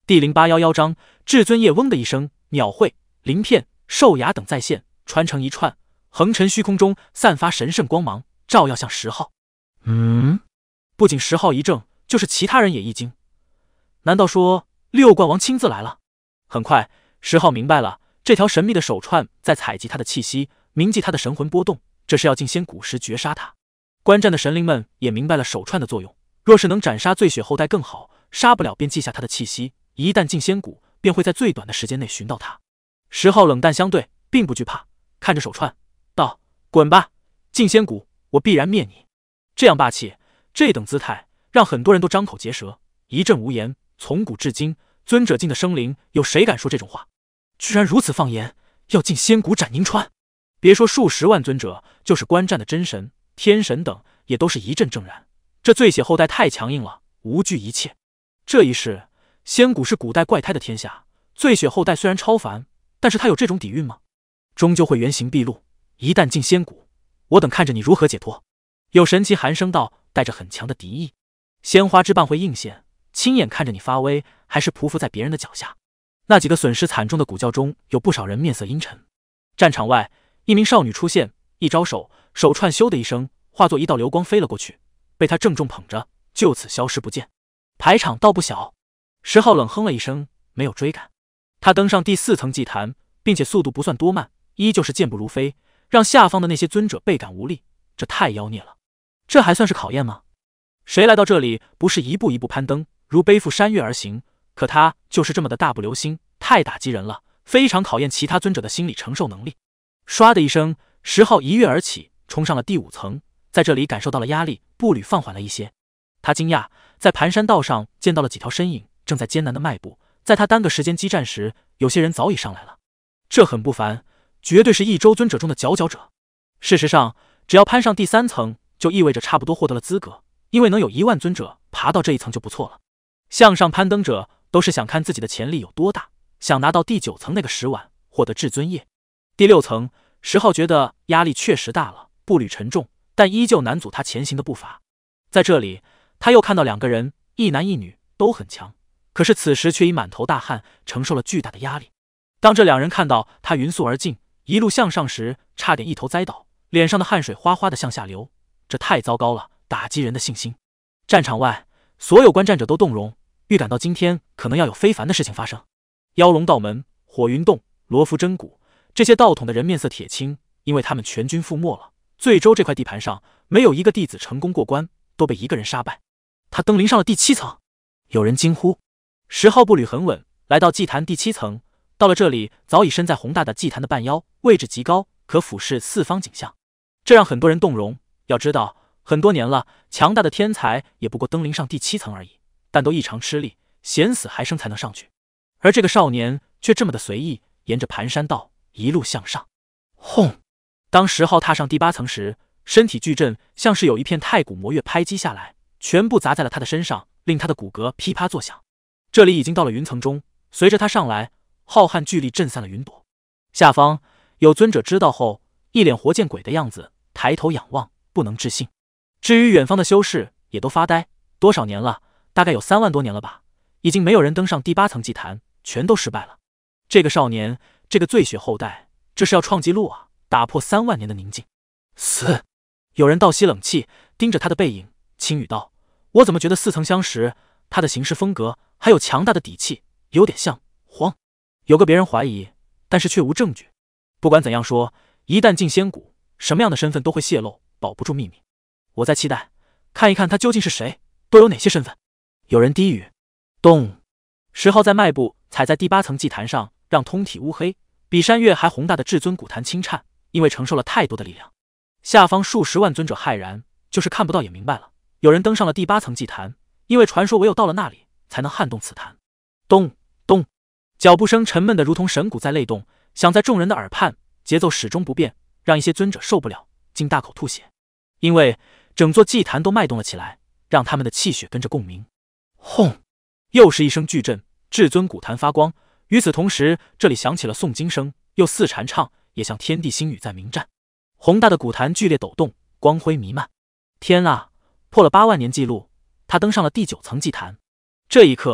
第0811章，至尊叶嗡的一声，鸟喙、鳞片、兽牙等再现，穿成一串，横陈虚空中，散发神圣光芒，照耀向10号。不仅10号一怔，就是其他人也一惊。难道说6冠王亲自来了？很快，10号明白了，这条神秘的手串在采集他的气息，铭记他的神魂波动，这是要进仙谷时绝杀他。观战的神灵们也明白了手串的作用，若是能斩杀醉血后代更好，杀不了便记下他的气息，一旦进仙谷，便会在最短的时间内寻到他。10号冷淡相对，并不惧怕，看着手串道：“滚吧，进仙谷，我必然灭你。”这样霸气，这等姿态，让很多人都张口结舌，一阵无言。从古至今，尊者境的生灵，有谁敢说这种话？居然如此放言，要进仙谷斩宁川。别说数10万尊者，就是观战的真神、天神等，也都是一阵怔然。这醉血后代太强硬了，无惧一切。这一世，仙谷是古代怪胎的天下，醉血后代虽然超凡，但是他有这种底蕴吗？终究会原形毕露。一旦进仙谷，我等看着你如何解脱。有神奇寒声道，带着很强的敌意。鲜花之棒会应现，亲眼看着你发威，还是匍匐在别人的脚下？那几个损失惨重的古教中，有不少人面色阴沉。战场外，一名少女出现，一招手，手串咻的一声，化作一道流光飞了过去，被他郑重捧着，就此消失不见。排场倒不小。10号冷哼了一声，没有追赶。他登上第4层祭坛，并且速度不算多慢，依旧是健步如飞，让下方的那些尊者倍感无力。这太妖孽了，这还算是考验吗？谁来到这里不是一步一步攀登，如背负山岳而行？可他就是这么的大步流星，太打击人了，非常考验其他尊者的心理承受能力。唰的一声，10号一跃而起，冲上了第5层，在这里感受到了压力，步履放缓了一些。他惊讶，在盘山道上见到了几条身影，正在艰难的迈步。在他耽搁时间激战时，有些人早已上来了，这很不凡，绝对是一周尊者中的佼佼者。事实上，只要攀上第3层，就意味着差不多获得了资格，因为能有1万尊者爬到这一层就不错了。向上攀登者都是想看自己的潜力有多大，想拿到第9层那个10碗，获得至尊叶。第6层，10号觉得压力确实大了，步履沉重，但依旧难阻他前行的步伐。在这里，他又看到2个人，一男一女，都很强，可是此时却已满头大汗，承受了巨大的压力。当这2人看到他匀速而进，一路向上时，差点一头栽倒，脸上的汗水哗哗的向下流，这太糟糕了，打击人的信心。战场外，所有观战者都动容，预感到今天可能要有非凡的事情发生。妖龙道门、火云洞、罗浮真谷，这些道统的人面色铁青，因为他们全军覆没了。醉州这块地盘上，没有一个弟子成功过关，都被一个人杀败。他登临上了第7层，有人惊呼。10号步履很稳，来到祭坛第7层。到了这里，早已身在宏大的祭坛的半腰，位置极高，可俯视四方景象，这让很多人动容。要知道，很多年了，强大的天才也不过登临上第7层而已，但都异常吃力，险死还生才能上去。而这个少年却这么的随意，沿着盘山道一路向上。轰！当10号踏上第8层时，身体巨震，像是有一片太古魔月拍击下来，全部砸在了他的身上，令他的骨骼噼啪作响。这里已经到了云层中，随着他上来，浩瀚巨力震散了云朵。下方有尊者知道后，一脸活见鬼的样子，抬头仰望，不能置信。至于远方的修士，也都发呆。多少年了？大概有3万多年了吧，已经没有人登上第8层祭坛，全都失败了。这个少年，这个醉血后代，这是要创纪录啊，打破3万年的宁静。死！有人倒吸冷气，盯着他的背影，轻语道：“我怎么觉得似曾相识？他的行事风格，还有强大的底气，有点像荒。”有个别人怀疑，但是却无证据。不管怎样说，一旦进仙谷，什么样的身份都会泄露，保不住秘密。我在期待看一看他究竟是谁，都有哪些身份。有人低语。咚！10号在迈步踩在第8层祭坛上，让通体乌黑，比山岳还宏大的至尊古坛轻颤，因为承受了太多的力量。下方数10万尊者骇然，就是看不到也明白了。有人登上了第8层祭坛，因为传说唯有到了那里才能撼动此坛。咚咚！脚步声沉闷的如同神鼓在擂动，响在众人的耳畔，节奏始终不变，让一些尊者受不了，竟大口吐血。因为整座祭坛都脉动了起来，让他们的气血跟着共鸣。轰！又是一声巨震，至尊古坛发光。与此同时，这里响起了诵经声，又似禅唱，也像天地星宇在鸣战。宏大的古坛剧烈抖动，光辉弥漫。天啊，破了8万年纪录，他登上了第9层祭坛。这一刻，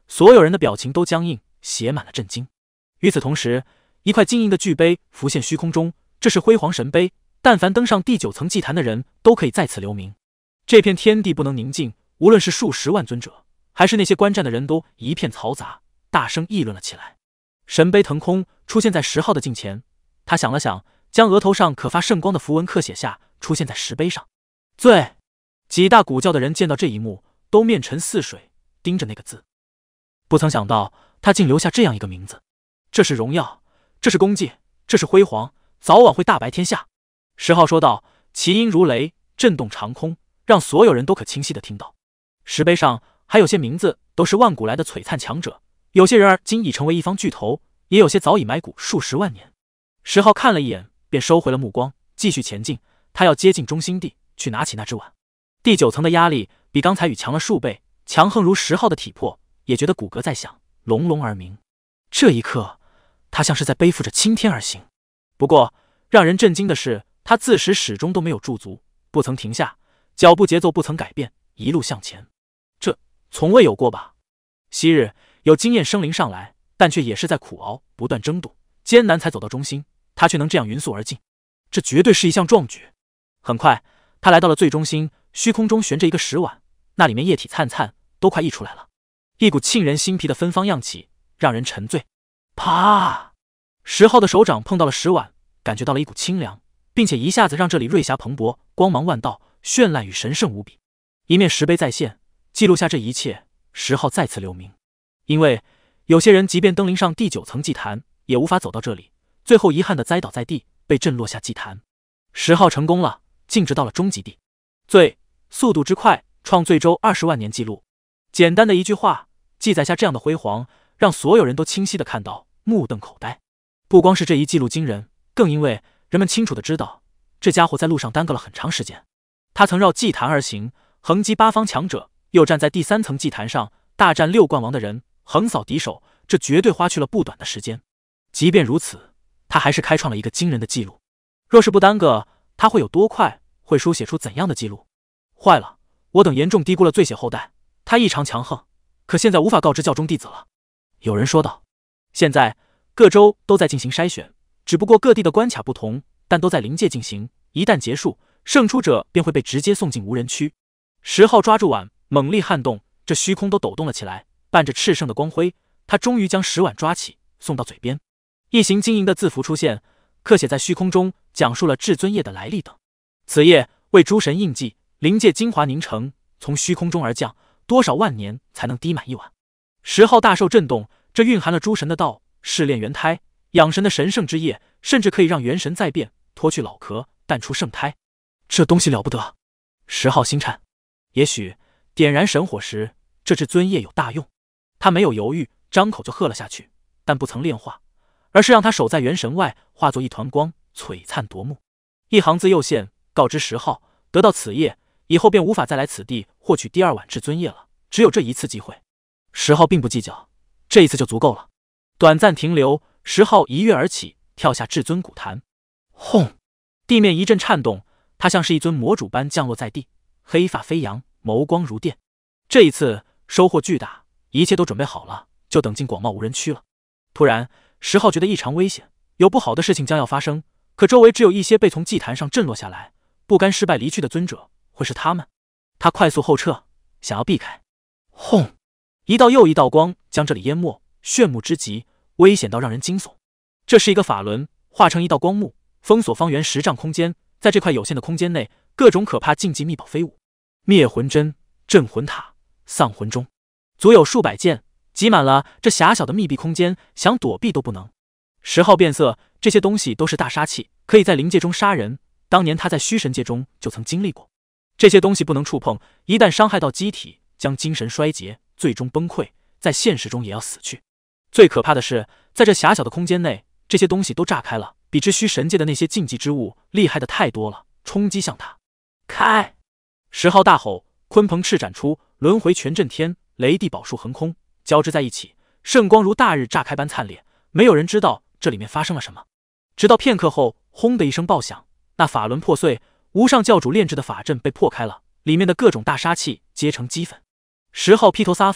所有人的表情都僵硬，写满了震惊。与此同时，一块晶莹的巨碑浮现虚空中，这是辉煌神碑，但凡登上第9层祭坛的人都可以在此留名。这片天地不能宁静，无论是数十万尊者，还是那些观战的人都一片嘈杂，大声议论了起来。神碑腾空出现在10号的镜前，他想了想，将额头上可发圣光的符文刻写下，出现在石碑上。最几大古教的人见到这一幕，都面沉似水，盯着那个字。不曾想到他竟留下这样一个名字，这是荣耀，这是功绩，这是辉煌，早晚会大白天下。10号说道，其音如雷，震动长空，让所有人都可清晰地听到。石碑上还有些名字都是万古来的璀璨强者，有些人儿今已成为一方巨头，也有些早已埋骨数十万年。10号看了一眼，便收回了目光，继续前进。他要接近中心地，去拿起那只碗。第9层的压力比刚才雨强了数倍，强横如10号的体魄也觉得骨骼在响，隆隆而鸣。这一刻，他像是在背负着青天而行。不过，让人震惊的是，他自始始终都没有驻足，不曾停下，脚步节奏不曾改变，一路向前。这从未有过吧？昔日有经验生灵上来，但却也是在苦熬，不断争夺，艰难才走到中心，他却能这样匀速而进，这绝对是一项壮举。很快，他来到了最中心，虚空中悬着一个石碗，那里面液体灿灿，都快溢出来了。一股沁人心脾的芬芳漾起，让人沉醉。啪！10号的手掌碰到了石碗，感觉到了一股清凉，并且一下子让这里瑞霞蓬勃，光芒万道，绚烂与神圣无比。一面石碑再现，记录下这一切。10号再次留名，因为有些人即便登临上第9层祭坛，也无法走到这里，最后遗憾地栽倒在地，被震落下祭坛。10号成功了，径直到了终极地。速度之快，创最周20万年纪录。简单的一句话，记载下这样的辉煌，让所有人都清晰地看到，目瞪口呆。不光是这一记录惊人，更因为人们清楚地知道，这家伙在路上耽搁了很长时间。他曾绕祭坛而行，横击8方强者，又站在第3层祭坛上，大战6冠王的人，横扫敌手，这绝对花去了不短的时间。即便如此，他还是开创了一个惊人的记录。若是不耽搁，他会有多快？会书写出怎样的记录？坏了，我等严重低估了醉血后代，他异常强横，可现在无法告知教中弟子了。有人说道。现在各州都在进行筛选，只不过各地的关卡不同，但都在临界进行，一旦结束，胜出者便会被直接送进无人区。10号抓住碗，猛力撼动，这虚空都抖动了起来，伴着炽盛的光辉，他终于将石碗抓起，送到嘴边。一行晶莹的字符出现，刻写在虚空中，讲述了至尊液的来历等。此液为诸神印记，灵界精华凝成，从虚空中而降，多少万年才能滴满一碗。10号大受震动，这蕴含了诸神的道，试炼元胎，养神的神圣之液，甚至可以让元神再变，脱去老壳，淡出圣胎。这东西了不得！10号心颤。也许点燃神火时，这至尊液有大用。他没有犹豫，张口就喝了下去，但不曾炼化，而是让他守在元神外，化作一团光，璀璨夺目。一行字又现，告知10号，得到此液以后，便无法再来此地获取第2碗至尊液了，只有这一次机会。10号并不计较，这一次就足够了。短暂停留，10号一跃而起，跳下至尊古坛。轰！地面一阵颤动，他像是一尊魔主般降落在地，黑发飞扬，眸光如电。这一次收获巨大，一切都准备好了，就等进广袤无人区了。突然，10号觉得异常危险，有不好的事情将要发生，可周围只有一些被从祭坛上震落下来，不甘失败离去的尊者，会是他们？他快速后撤，想要避开。轰！一道又一道光将这里淹没，炫目之极，危险到让人惊悚。这是一个法轮，化成一道光幕，封锁方圆10丈空间。在这块有限的空间内，各种可怕禁忌秘宝飞舞，灭魂针、镇魂塔、丧魂钟，足有数百件，挤满了这狭小的密闭空间，想躲避都不能。10号变色，这些东西都是大杀器，可以在灵界中杀人。当年他在虚神界中就曾经历过。这些东西不能触碰，一旦伤害到机体，将精神衰竭，最终崩溃，在现实中也要死去。最可怕的是，在这狭小的空间内，这些东西都炸开了，比之虚神界的那些禁忌之物厉害的太多了，冲击向他。开！10号大吼，鲲鹏翅展出，轮回拳震天，雷地宝术横空，交织在一起，圣光如大日炸开般灿烈。没有人知道这里面发生了什么，直到片刻后，轰的一声爆响，那法轮破碎，无上教主炼制的法阵被破开了，里面的各种大杀器皆成齑粉。10号披头撒发，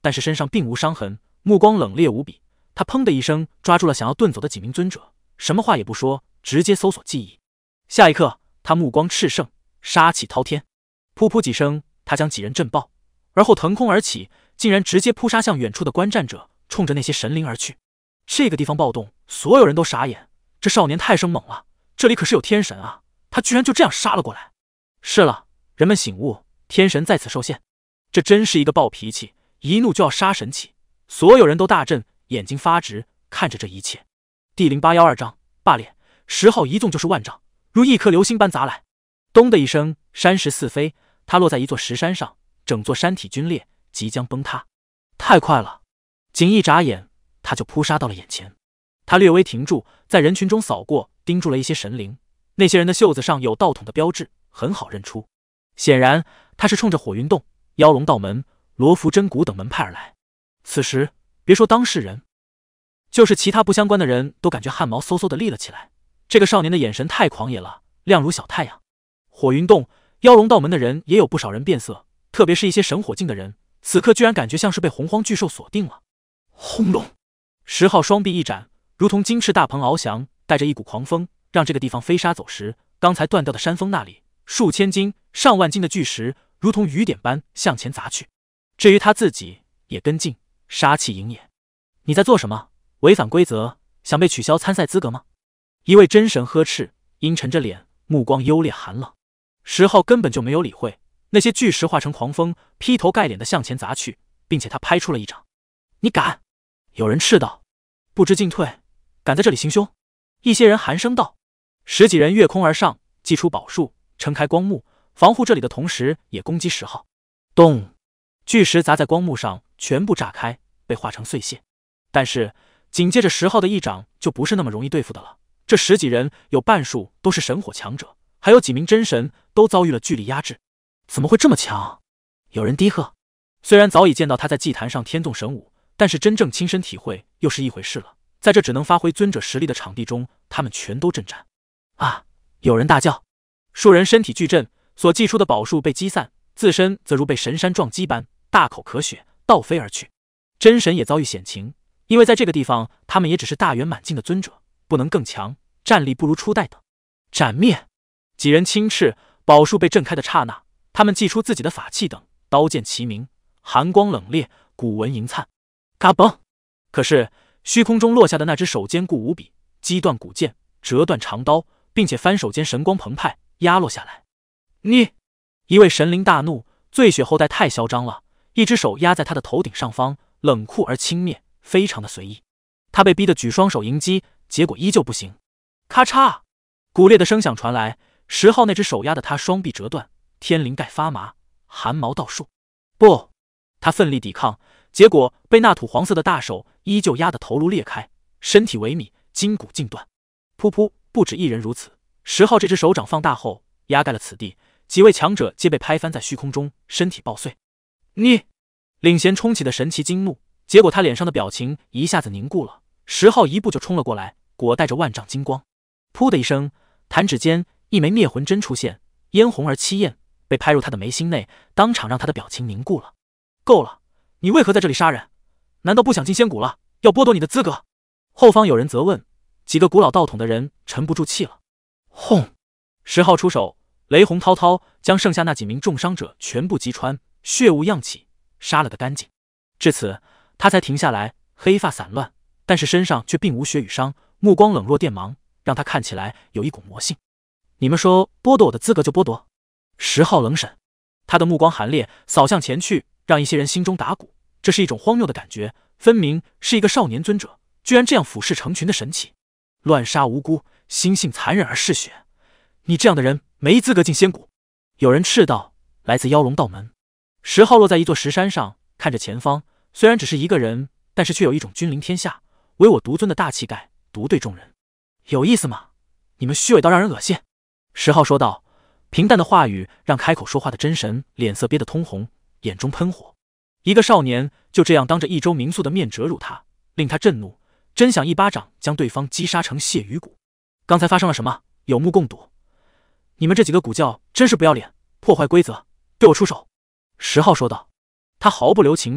但是身上并无伤痕，目光冷冽无比。他砰的一声抓住了想要遁走的几名尊者，什么话也不说，直接搜索记忆。下一刻，他目光炽盛，杀气滔天，噗噗几声，他将几人震爆，而后腾空而起，竟然直接扑杀向远处的观战者，冲着那些神灵而去。这个地方暴动，所有人都傻眼，这少年太生猛了，这里可是有天神啊，他居然就这样杀了过来。是了，人们醒悟，天神在此受限。这真是一个暴脾气，一怒就要杀神器，所有人都大震，眼睛发直，看着这一切。第0812章霸烈，10号一纵就是万丈，如一颗流星般砸来。咚的一声，山石四飞，他落在一座石山上，整座山体龟裂，即将崩塌。太快了，仅一眨眼，他就扑杀到了眼前。他略微停住，在人群中扫过，盯住了一些神灵。那些人的袖子上有道统的标志，很好认出。显然，他是冲着火云洞、妖龙道门、罗浮真谷等门派而来。此时，别说当事人，就是其他不相关的人都感觉汗毛嗖嗖的立了起来。这个少年的眼神太狂野了，亮如小太阳。火云洞、妖龙道门的人也有不少人变色，特别是一些神火境的人，此刻居然感觉像是被洪荒巨兽锁定了。轰隆！10号双臂一展，如同金翅大鹏翱翔，带着一股狂风，让这个地方飞沙走石。刚才断掉的山峰那里，数千斤、上万斤的巨石如同雨点般向前砸去。至于他自己，也跟进，杀气盈眼。你在做什么？违反规则，想被取消参赛资格吗？一位真神呵斥，阴沉着脸，目光幽烈寒冷。10号根本就没有理会，那些巨石化成狂风，劈头盖脸的向前砸去，并且他拍出了一掌。你敢！有人斥道。不知进退，敢在这里行凶？一些人寒声道。10几人跃空而上，祭出宝术，撑开光幕，防护这里的同时也攻击10号。咚！巨石砸在光幕上，全部炸开，被化成碎屑。但是紧接着10号的一掌就不是那么容易对付的了。这10几人有半数都是神火强者，还有几名真神都遭遇了巨力压制。怎么会这么强？有人低喝。虽然早已见到他在祭坛上天纵神武，但是真正亲身体会又是一回事了。在这只能发挥尊者实力的场地中，他们全都震颤。啊！有人大叫。数人身体巨震，所祭出的宝术被击散，自身则如被神山撞击般大口咳血，倒飞而去。真神也遭遇险情，因为在这个地方，他们也只是大圆满境的尊者，不能更强，战力不如初代的。斩灭！几人轻斥，宝术被震开的刹那，他们祭出自己的法器等，刀剑齐鸣，寒光冷冽，古文银灿。嘎嘣！可是虚空中落下的那只手坚固无比，击断古剑，折断长刀，并且翻手间神光澎湃，压落下来。你！一位神灵大怒，醉血后代太嚣张了，一只手压在他的头顶上方，冷酷而轻蔑，非常的随意。他被逼得举双手迎击，结果依旧不行。咔嚓！骨裂的声响传来，10号那只手压得他双臂折断，天灵盖发麻，汗毛倒竖。不！他奋力抵抗，结果被那土黄色的大手依旧压得头颅裂开，身体萎靡，筋骨尽断。噗噗！不止一人如此，10号这只手掌放大后压盖了此地，几位强者皆被拍翻在虚空中，身体爆碎。你！领衔冲起的神奇惊怒，结果他脸上的表情一下子凝固了。10号一步就冲了过来，裹带着万丈金光。噗的一声，弹指间一枚灭魂针出现，嫣红而凄艳，被拍入他的眉心内，当场让他的表情凝固了。够了，你为何在这里杀人？难道不想进仙谷了？要剥夺你的资格？后方有人责问，几个古老道统的人沉不住气了。轰！10号出手，雷洪滔滔，将剩下那几名重伤者全部击穿，血雾漾起，杀了个干净。至此，他才停下来，黑发散乱，但是身上却并无血与伤，目光冷若电芒，让他看起来有一股魔性。你们说剥夺我的资格就剥夺？10号冷审，他的目光寒冽，扫向前去，让一些人心中打鼓。这是一种荒谬的感觉，分明是一个少年尊者，居然这样俯视成群的神奇，乱杀无辜，心性残忍而嗜血。你这样的人没资格进仙谷。有人斥道，来自妖龙道门。10号落在一座石山上，看着前方，虽然只是一个人，但是却有一种君临天下，唯我独尊的大气概，独对众人。有意思吗？你们虚伪到让人恶心。10号说道，平淡的话语让开口说话的真神脸色憋得通红，眼中喷火。一个少年就这样当着一州民宿的面折辱他，令他震怒，真想一巴掌将对方击杀成血鱼骨。刚才发生了什么？有目共睹。你们这几个古教真是不要脸，破坏规则，对我出手。10号说道，他毫不留情面，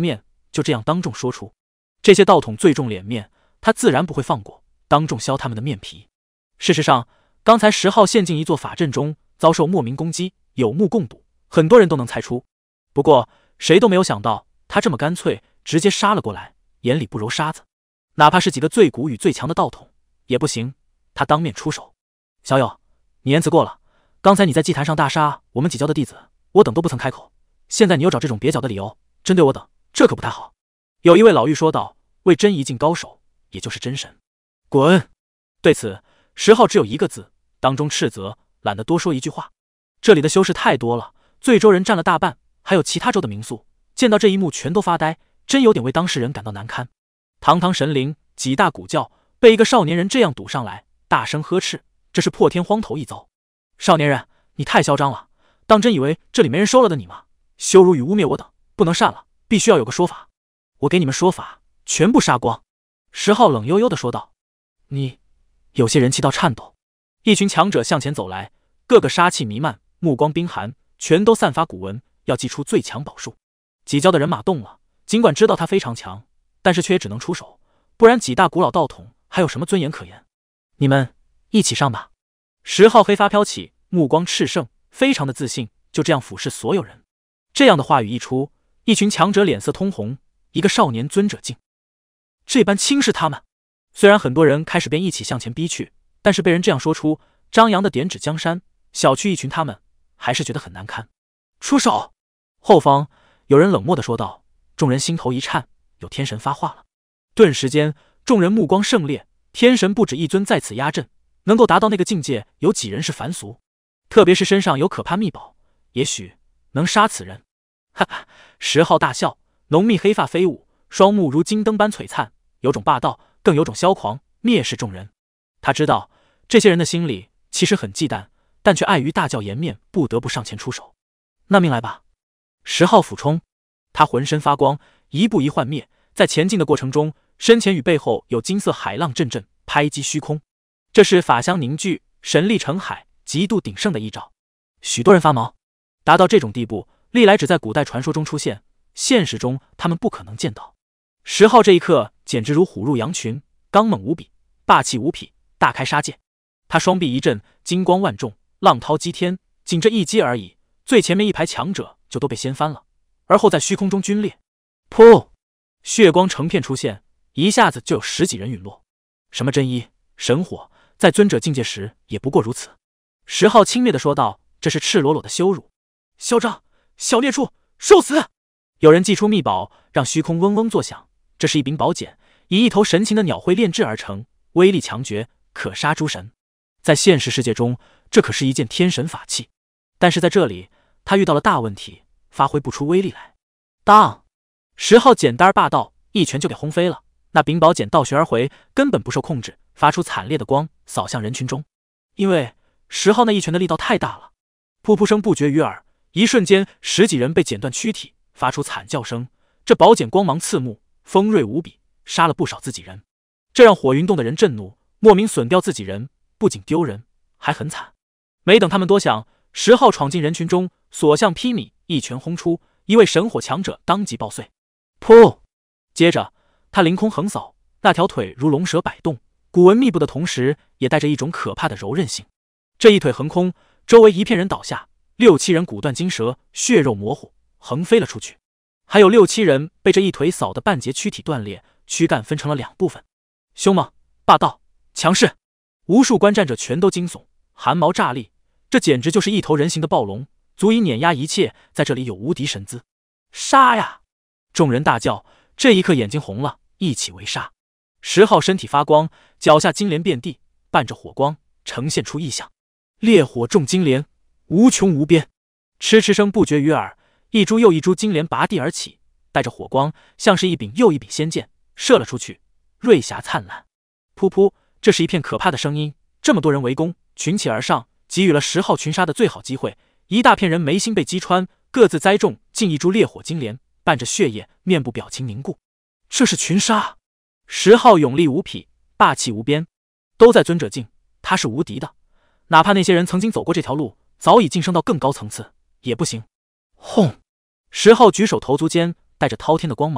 就这样当众说出。这些道统最重脸面，他自然不会放过，当众削他们的面皮。事实上，刚才10号陷进一座法阵中，遭受莫名攻击，有目共睹，很多人都能猜出。不过谁都没有想到，他这么干脆，直接杀了过来，眼里不揉沙子。哪怕是几个最古与最强的道统也不行，他当面出手。小友，你言辞过了，刚才你在祭坛上大杀我们几教的弟子，我等都不曾开口，现在你又找这种蹩脚的理由针对我等，这可不太好。有一位老妪说道，为真一境高手，也就是真神。滚！对此10号只有一个字，当中斥责，懒得多说一句话。这里的修士太多了，醉州人占了大半，还有其他州的民宿，见到这一幕全都发呆，真有点为当事人感到难堪。堂堂神灵，几大古教，被一个少年人这样堵上来，大声呵斥，这是破天荒头一遭。少年人，你太嚣张了，当真以为这里没人收了的你吗？羞辱与污蔑我等，不能善了，必须要有个说法。我给你们说法，全部杀光。10号冷悠悠地说道。你……有些人气到颤抖。一群强者向前走来，个个杀气弥漫，目光冰寒，全都散发古文，要祭出最强宝术。几教的人马动了，尽管知道他非常强，但是却也只能出手，不然几大古老道统还有什么尊严可言？你们一起上吧。10号黑发飘起，目光炽盛，非常的自信，就这样俯视所有人。这样的话语一出，一群强者脸色通红，一个少年尊者竟这般轻视他们。虽然很多人开始便一起向前逼去，但是被人这样说出，张扬的点指江山，小觑一群他们，还是觉得很难堪。出手！后方有人冷漠地说道，众人心头一颤，有天神发话了。顿时间，众人目光盛烈，天神不止一尊在此压阵，能够达到那个境界，有几人是凡俗？特别是身上有可怕秘宝，也许能杀此人。哈哈！10号大笑，浓密黑发飞舞，双目如金灯般璀璨，有种霸道，更有种嚣狂，蔑视众人。他知道这些人的心里其实很忌惮，但却碍于大教颜面，不得不上前出手。那命来吧！10号俯冲，他浑身发光，一步一幻灭，在前进的过程中，身前与背后有金色海浪阵阵拍击虚空。这是法相凝聚，神力成海，极度鼎盛的一招。许多人发毛，达到这种地步，历来只在古代传说中出现，现实中他们不可能见到。10号这一刻简直如虎入羊群，刚猛无比，霸气无匹，大开杀戒。他双臂一震，金光万众，浪涛激天，仅这一击而已，最前面一排强者就都被掀翻了，而后在虚空中皲裂。噗！血光成片出现，一下子就有10几人陨落。什么真一、神火，在尊者境界时也不过如此。10号轻蔑地说道，这是赤裸裸的羞辱。嚣张！小孽畜，受死！有人祭出秘宝，让虚空嗡嗡作响。这是一柄宝剑，以一头神禽的鸟喙炼制而成，威力强绝，可杀诸神。在现实世界中，这可是一件天神法器。但是在这里，他遇到了大问题，发挥不出威力来。当！10号简单而霸道，一拳就给轰飞了。那柄宝剑倒旋而回，根本不受控制，发出惨烈的光，扫向人群中。因为10号那一拳的力道太大了，噗噗声不绝于耳，一瞬间10几人被剪断躯体，发出惨叫声。这宝剑光芒刺目，锋锐无比，杀了不少自己人。这让火云洞的人震怒，莫名损掉自己人，不仅丢人，还很惨。没等他们多想，10号闯进人群中，所向披靡，一拳轰出，一位神火强者当即爆碎。噗！接着他凌空横扫，那条腿如龙蛇摆动，古文密布的同时，也带着一种可怕的柔韧性。这一腿横空，周围一片人倒下，6、7人骨断筋折，血肉模糊，横飞了出去。还有6、7人被这一腿扫得半截躯体断裂，躯干分成了2部分。凶猛、霸道、强势，无数观战者全都惊悚，汗毛炸立。这简直就是一头人形的暴龙，足以碾压一切，在这里有无敌神姿。杀呀！众人大叫，这一刻眼睛红了，一起围杀。10号身体发光，脚下金莲遍地，伴着火光，呈现出异象。烈火中金莲，无穷无边。嗤嗤声不绝于耳，一株又一株金莲拔地而起，带着火光，像是一柄又一柄仙剑，射了出去，瑞霞灿烂。噗噗，这是一片可怕的声音，这么多人围攻，群起而上，给予了10号群杀的最好机会。一大片人眉心被击穿，各自栽中近一株烈火金莲，伴着血液，面部表情凝固。这是群杀！10号勇力无匹，霸气无边，都在尊者境，他是无敌的。哪怕那些人曾经走过这条路，早已晋升到更高层次，也不行。轰！10号举手投足间带着滔天的光芒，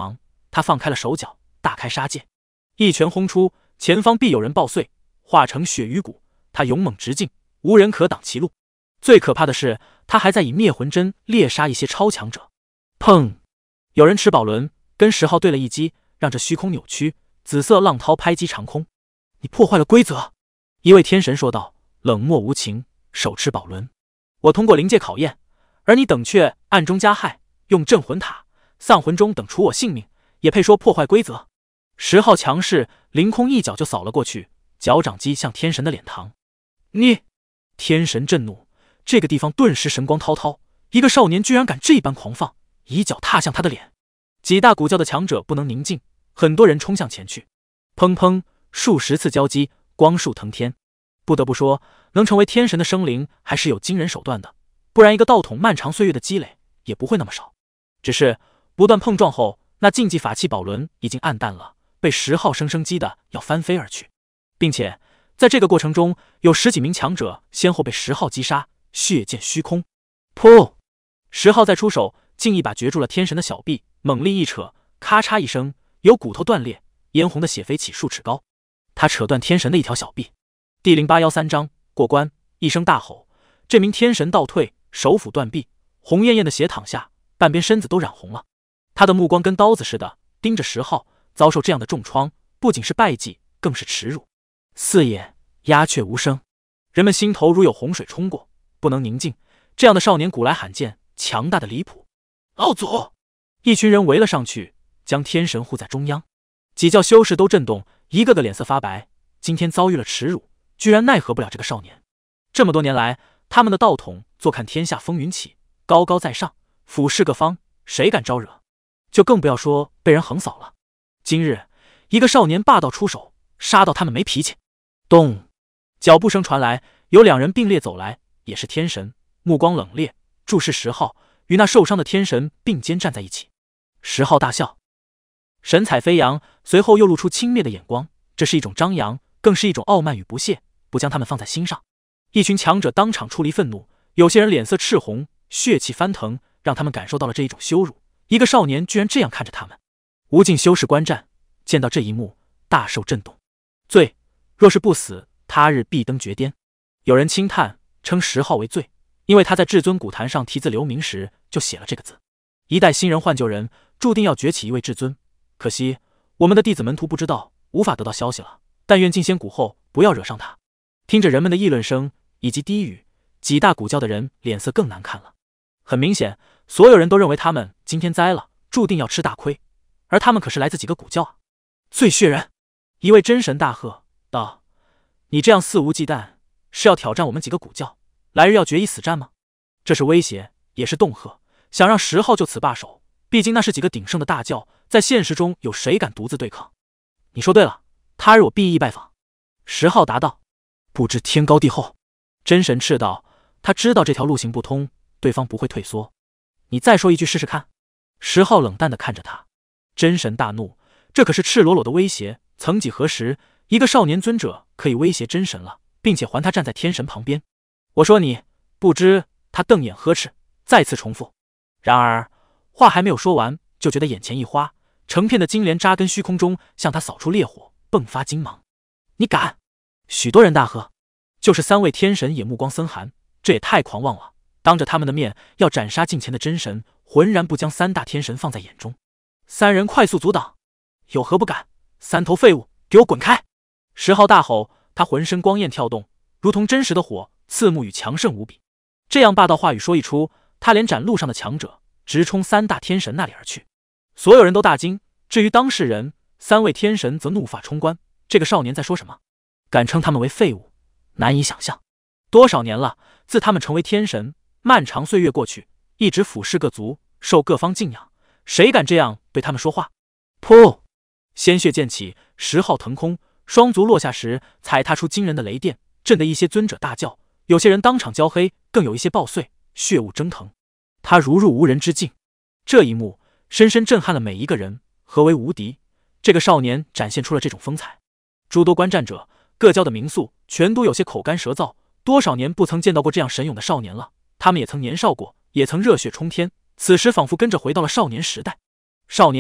他放开了手脚，大开杀戒，一拳轰出，前方必有人爆碎，化成血鱼骨。他勇猛直进，无人可挡其路。最可怕的是，他还在以灭魂针猎杀一些超强者。砰！有人持宝轮跟10号对了一击，让这虚空扭曲，紫色浪涛拍击长空。你破坏了规则！一位天神说道，冷漠无情，手持宝轮。我通过灵界考验，而你等却暗中加害，用镇魂塔、丧魂钟等除我性命，也配说破坏规则？10号强势，凌空一脚就扫了过去，脚掌击向天神的脸膛。你！天神震怒，这个地方顿时神光滔滔，一个少年居然敢这般狂放，一脚踏向他的脸。几大古教的强者不能宁静，很多人冲向前去，砰砰，数十次交击，光束腾天。不得不说，能成为天神的生灵还是有惊人手段的，不然一个道统漫长岁月的积累也不会那么少。只是不断碰撞后，那禁忌法器宝轮已经暗淡了，被10号生生击得要翻飞而去，并且在这个过程中，有10几名强者先后被10号击杀，血溅虚空。噗！10号再出手，竟一把攫住了天神的小臂，猛力一扯，咔嚓一声，有骨头断裂，嫣红的血飞起数尺高。他扯断天神的一条小臂。第0813章过关，一声大吼，这名天神倒退，手斧断臂，红艳艳的血淌下，半边身子都染红了。他的目光跟刀子似的盯着10号，遭受这样的重创，不仅是败绩，更是耻辱。四野鸦雀无声，人们心头如有洪水冲过，不能宁静。这样的少年古来罕见，强大的离谱。奥祖！一群人围了上去，将天神护在中央。几教修士都震动，一个个脸色发白。今天遭遇了耻辱，居然奈何不了这个少年。这么多年来，他们的道统坐看天下风云起，高高在上，俯视各方，谁敢招惹？就更不要说被人横扫了。今日一个少年霸道出手，杀到他们没脾气。咚！脚步声传来，有2人并列走来，也是天神，目光冷冽，注视10号，与那受伤的天神并肩站在一起。10号大笑，神采飞扬，随后又露出轻蔑的眼光，这是一种张扬，更是一种傲慢与不屑，不将他们放在心上。一群强者当场出离愤怒，有些人脸色赤红，血气翻腾，让他们感受到了这一种羞辱。一个少年居然这样看着他们。无尽修士观战，见到这一幕，大受震动。罪，若是不死，他日必登绝巅。有人轻叹，称10号为罪，因为他在至尊古坛上题字留名时就写了这个字。一代新人换旧人，注定要崛起一位至尊。可惜我们的弟子门徒不知道，无法得到消息了。但愿敬先古后，不要惹上他。听着人们的议论声以及低语，几大古教的人脸色更难看了。很明显，所有人都认为他们今天栽了，注定要吃大亏。而他们可是来自几个古教啊！最血人！一位真神大喝道：“你这样肆无忌惮，是要挑战我们几个古教，来日要决一死战吗？”这是威胁，也是恫吓，想让10号就此罢手。毕竟那是几个鼎盛的大教，在现实中有谁敢独自对抗？你说对了，他日我必一拜访。10号答道：“不知天高地厚。”真神斥道：“他知道这条路行不通，对方不会退缩。你再说一句试试看。”10号冷淡地看着他。真神大怒，这可是赤裸裸的威胁。曾几何时，一个少年尊者可以威胁真神了，并且还他站在天神旁边。我说你不知。他瞪眼呵斥，再次重复。然而话还没有说完，就觉得眼前一花，成片的金莲扎根虚空中，向他扫出烈火，迸发金芒。你敢！许多人大喝，就是3位天神也目光森寒，这也太狂妄了。当着他们的面要斩杀近前的真神，浑然不将3大天神放在眼中。3人快速阻挡，有何不敢？3头废物，给我滚开！10号大吼，他浑身光焰跳动，如同真实的火，刺目与强盛无比。这样霸道话语说一出，他连斩路上的强者，直冲3大天神那里而去。所有人都大惊，至于当事人3位天神则怒发冲冠。这个少年在说什么？敢称他们为废物，难以想象。多少年了，自他们成为天神，漫长岁月过去，一直俯视各族，受各方敬仰，谁敢这样对他们说话？噗！鲜血溅起，10号腾空，双足落下时踩踏出惊人的雷电，震得一些尊者大叫，有些人当场焦黑，更有一些爆碎，血雾蒸腾。他如入无人之境。这一幕深深震撼了每一个人。何为无敌？这个少年展现出了这种风采。诸多观战者，各教的名宿全都有些口干舌燥，多少年不曾见到过这样神勇的少年了。他们也曾年少过，也曾热血冲天，此时仿佛跟着回到了少年时代。少年，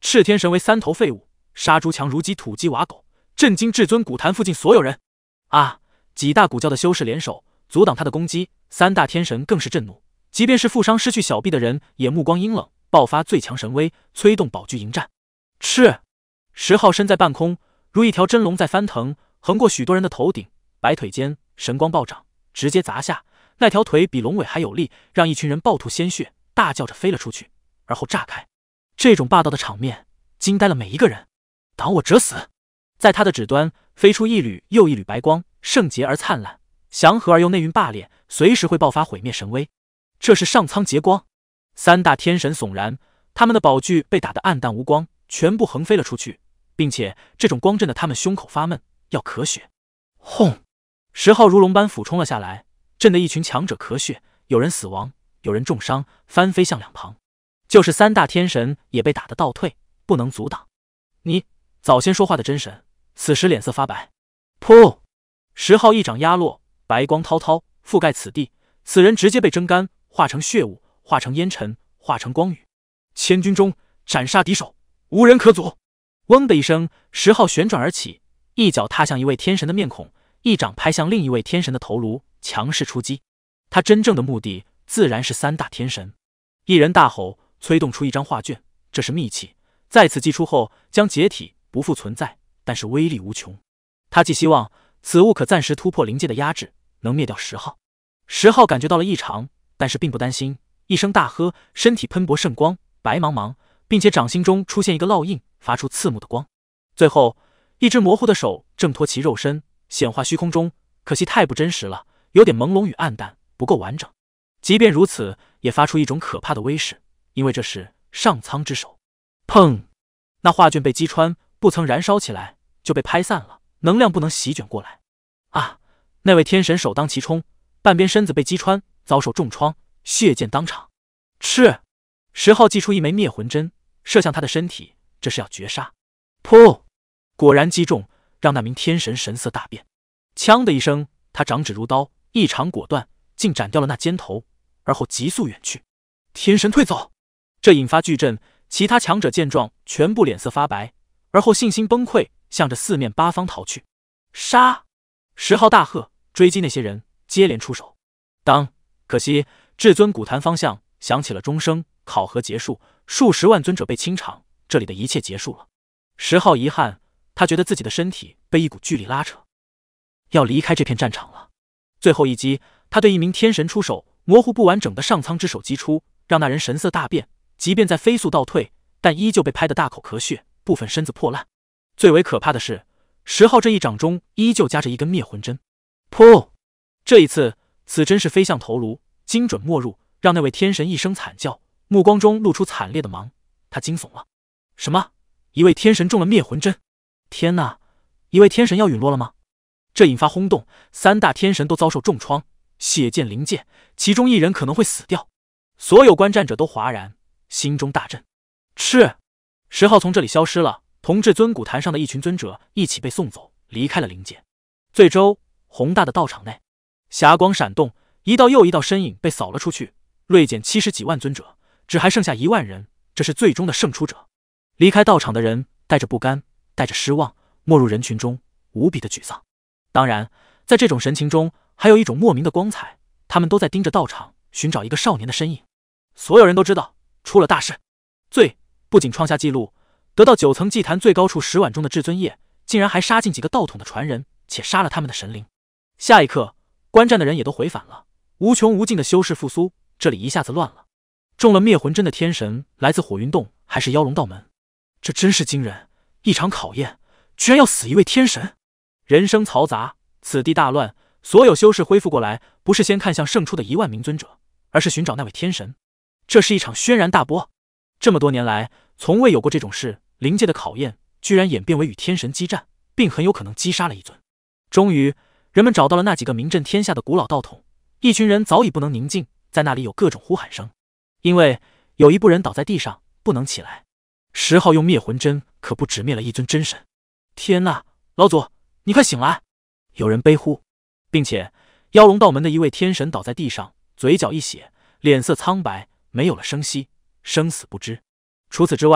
赤天神为三头废物，杀猪强如鸡，土鸡瓦狗，震惊至尊古坛附近所有人。啊！几大古教的修士联手阻挡他的攻击，三大天神更是震怒，即便是负伤失去小臂的人也目光阴冷，爆发最强神威，催动宝具迎战。赤10号身在半空，如一条真龙在翻腾，横过许多人的头顶，白腿间神光暴涨，直接砸下。那条腿比龙尾还有力，让一群人暴吐鲜血，大叫着飞了出去，而后炸开。这种霸道的场面惊呆了每一个人。挡我者死！在他的指端飞出一缕又一缕白光，圣洁而灿烂，祥和而又内蕴霸烈，随时会爆发毁灭神威。这是上苍劫光。三大天神悚然，他们的宝具被打得暗淡无光，全部横飞了出去，并且这种光震得他们胸口发闷，要咳血。轰！10号如龙般俯冲了下来，震得一群强者咳血，有人死亡，有人重伤，翻飞向两旁。就是三大天神也被打得倒退，不能阻挡。你早先说话的真神此时脸色发白。噗！10号一掌压落，白光滔滔覆盖此地，此人直接被蒸干，化成血雾，化成烟尘，化成光雨。千军中斩杀敌手，无人可阻。嗡的一声，10号旋转而起，一脚踏向一位天神的面孔，一掌拍向另一位天神的头颅，强势出击。他真正的目的自然是三大天神。一人大吼，催动出一张画卷，这是秘器，在此祭出后将解体，不复存在，但是威力无穷。他寄希望此物可暂时突破灵界的压制，能灭掉10号。10号感觉到了异常，但是并不担心，一声大喝，身体喷薄圣光，白茫茫，并且掌心中出现一个烙印，发出刺目的光。最后一只模糊的手挣脱其肉身，显化虚空中，可惜太不真实了，有点朦胧与暗淡，不够完整。即便如此，也发出一种可怕的威势，因为这是上苍之手。砰！那画卷被击穿，不曾燃烧起来，就被拍散了，能量不能席卷过来。啊！那位天神首当其冲，半边身子被击穿，遭受重创，血溅当场。赤10号祭出一枚灭魂针，射向他的身体，这是要绝杀。噗！果然击中，让那名天神神色大变。锵的一声，他掌指如刀，异常果断，竟斩掉了那尖头，而后急速远去。天神退走！这引发巨震，其他强者见状，全部脸色发白，而后信心崩溃，向着四面八方逃去。杀！10号大喝，追击那些人，接连出手。当，可惜至尊古坛方向响起了钟声，考核结束，数十万尊者被清场，这里的一切结束了。10号遗憾，他觉得自己的身体被一股巨力拉扯，要离开这片战场了。最后一击，他对一名天神出手，模糊不完整的上苍之手击出，让那人神色大变，即便在飞速倒退，但依旧被拍得大口咳血，部分身子破烂。最为可怕的是，10号这一掌中依旧夹着一根灭魂针。噗！这一次，此针是飞向头颅，精准没入，让那位天神一声惨叫，目光中露出惨烈的芒。他惊悚了。什么？一位天神中了灭魂针？天哪！一位天神要陨落了吗？这引发轰动，三大天神都遭受重创，血溅灵界，其中一人可能会死掉。所有观战者都哗然，心中大震。赤10号从这里消失了，同至尊古坛上的一群尊者一起被送走，离开了灵界。最周宏大的道场内，霞光闪动，一道又一道身影被扫了出去，锐减70几万尊者，只还剩下1万人，这是最终的胜出者。离开道场的人带着不甘，带着失望，没入人群中，无比的沮丧。当然，在这种神情中，还有一种莫名的光彩，他们都在盯着道场，寻找一个少年的身影。所有人都知道，出了大事。罪不仅创下纪录，得到9层祭坛最高处10碗中的至尊叶，竟然还杀进几个道统的传人，且杀了他们的神灵。下一刻，观战的人也都回返了，无穷无尽的修士复苏，这里一下子乱了。中了灭魂针的天神来自火云洞还是妖龙道门？这真是惊人，一场考验，居然要死一位天神。人声嘈杂，此地大乱，所有修士恢复过来，不是先看向胜出的1万名尊者，而是寻找那位天神。这是一场轩然大波，这么多年来从未有过这种事，灵界的考验居然演变为与天神激战，并很有可能击杀了一尊。终于，人们找到了那几个名震天下的古老道统，一群人早已不能宁静，在那里有各种呼喊声，因为有一部人倒在地上不能起来。10号用灭魂针可不止灭了一尊真神。天哪，老祖，你快醒来！有人悲呼，并且妖龙道门的一位天神倒在地上，嘴角一血，脸色苍白，没有了声息，生死不知。除此之外，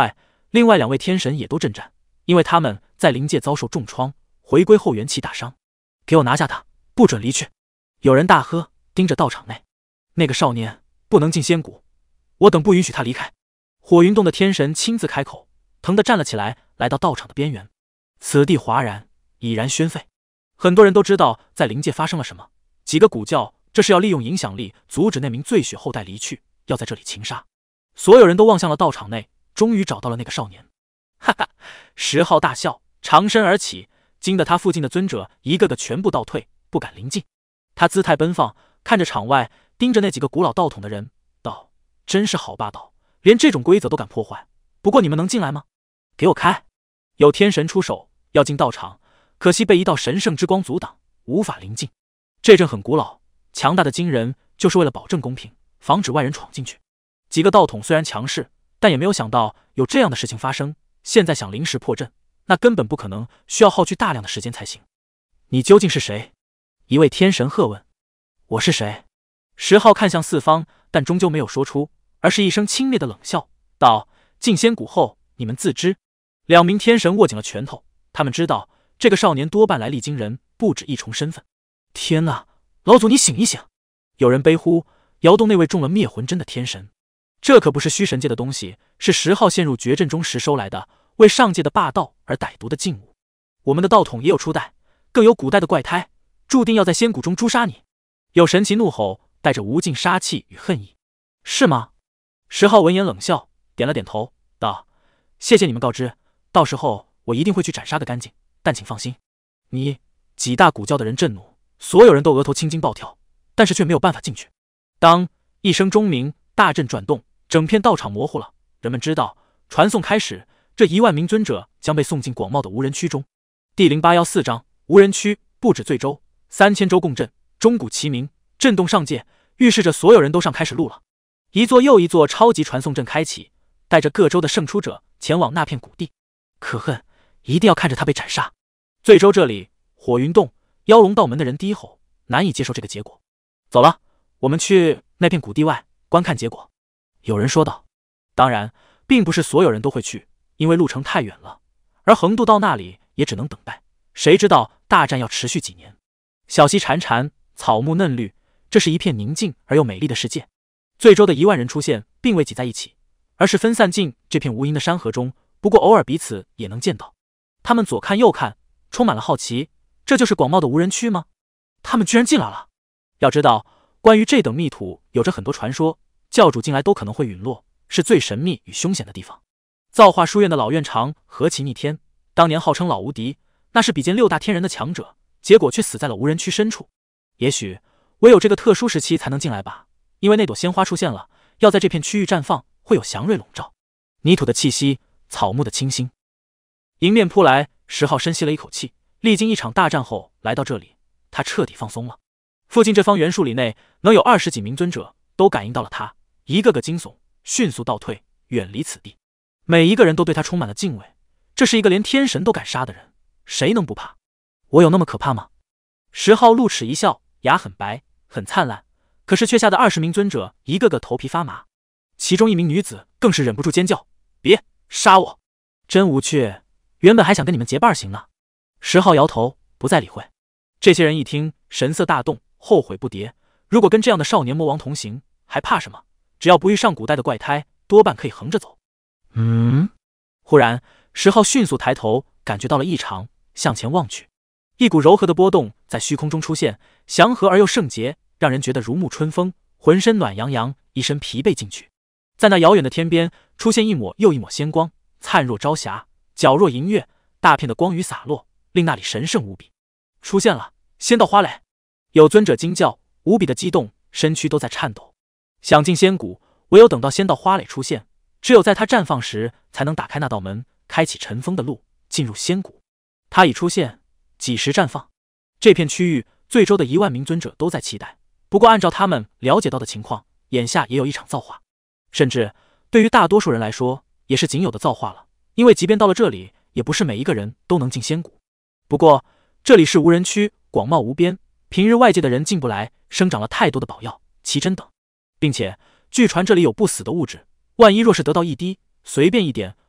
另外2位天神也都震颤，因为他们在灵界遭受重创，回归后元气大伤。给我拿下他，不准离去！有人大喝，盯着道场内。那个少年不能进仙谷，我等不允许他离开。火云洞的天神亲自开口，疼得站了起来，来到道场的边缘。此地哗然，已然宣废。很多人都知道在灵界发生了什么，几个古教这是要利用影响力阻止那名醉血后代离去，要在这里情杀。所有人都望向了道场内，终于找到了那个少年。哈哈，10号大笑，长身而起，惊得他附近的尊者一个个全部倒退，不敢临近。他姿态奔放，看着场外，盯着那几个古老道统的人，道：真是好霸道，连这种规则都敢破坏。不过你们能进来吗？给我开！有天神出手要进道场，可惜被一道神圣之光阻挡，无法临近。这阵很古老，强大的惊人，就是为了保证公平，防止外人闯进去。几个道统虽然强势，但也没有想到有这样的事情发生。现在想临时破阵，那根本不可能，需要耗去大量的时间才行。你究竟是谁？一位天神喝问。我是谁？10号看向四方，但终究没有说出，而是一声轻蔑的冷笑，道：进仙谷后，你们自知。2名天神握紧了拳头，他们知道这个少年多半来历惊人，不止一重身份。天哪，老祖你醒一醒！有人悲呼，摇动那位中了灭魂针的天神。这可不是虚神界的东西，是10号陷入绝阵中时收来的，为上界的霸道而歹毒的禁物。我们的道统也有初代，更有古代的怪胎，注定要在仙谷中诛杀你。有神奇怒吼，带着无尽杀气与恨意。是吗？10号闻言冷笑，点了点头，道：谢谢你们告知，到时候我一定会去斩杀个干净，但请放心。几大古教的人震怒，所有人都额头青筋暴跳，但是却没有办法进去。当一声钟鸣，大阵转动，整片道场模糊了。人们知道，传送开始，这1万名尊者将被送进广袤的无人区中。第0814章无人区不止罪州，3000州共振，钟鼓齐鸣，震动上界，预示着所有人都上开始路了。一座又一座超级传送阵开启，带着各州的胜出者前往那片谷地。可恨，一定要看着他被斩杀。罪州这里，火云洞、妖龙道门的人低吼，难以接受这个结果。走了，我们去那片谷地外观看结果。有人说道。当然，并不是所有人都会去，因为路程太远了，而横渡到那里也只能等待。谁知道大战要持续几年？小溪潺潺，草木嫩绿，这是一片宁静而又美丽的世界。罪州的1万人出现，并未挤在一起，而是分散进这片无垠的山河中，不过偶尔彼此也能见到。他们左看右看，充满了好奇，这就是广袤的无人区吗？他们居然进来了。要知道，关于这等密土有着很多传说，教主进来都可能会陨落，是最神秘与凶险的地方。造化书院的老院长何其逆天，当年号称老无敌，那是比肩6大天人的强者，结果却死在了无人区深处。也许唯有这个特殊时期才能进来吧，因为那朵鲜花出现了，要在这片区域绽放，会有祥瑞笼罩，泥土的气息，草木的清新。迎面扑来，10号深吸了一口气，历经一场大战后来到这里，他彻底放松了。附近这方圆数里内能有20几名尊者都感应到了他，一个个惊悚，迅速倒退，远离此地。每一个人都对他充满了敬畏，这是一个连天神都敢杀的人，谁能不怕？我有那么可怕吗？10号露齿一笑，牙很白，很灿烂，可是却吓得20名尊者一个个头皮发麻，其中一名女子更是忍不住尖叫：别杀我！真无趣，原本还想跟你们结伴行呢。10号摇头，不再理会。这些人一听，神色大动，后悔不迭。如果跟这样的少年魔王同行，还怕什么？只要不遇上古代的怪胎，多半可以横着走。忽然10号迅速抬头，感觉到了异常，向前望去，一股柔和的波动在虚空中出现，祥和而又圣洁，让人觉得如沐春风，浑身暖洋洋，一身疲惫尽去。在那遥远的天边，出现一抹又一抹仙光，灿若朝霞，皎若银月，大片的光雨洒落，令那里神圣无比。出现了，仙道花蕾！有尊者惊叫，无比的激动，身躯都在颤抖。想进仙谷，唯有等到仙道花蕾出现，只有在它绽放时，才能打开那道门，开启尘封的路，进入仙谷。它已出现，几时绽放？这片区域，罪州的1万名尊者都在期待。不过按照他们了解到的情况，眼下也有一场造化，甚至对于大多数人来说，也是仅有的造化了。因为即便到了这里，也不是每一个人都能进仙谷。不过这里是无人区，广袤无边，平日外界的人进不来，生长了太多的宝药、奇珍等，并且据传这里有不死的物质，万一若是得到一滴，随便一点，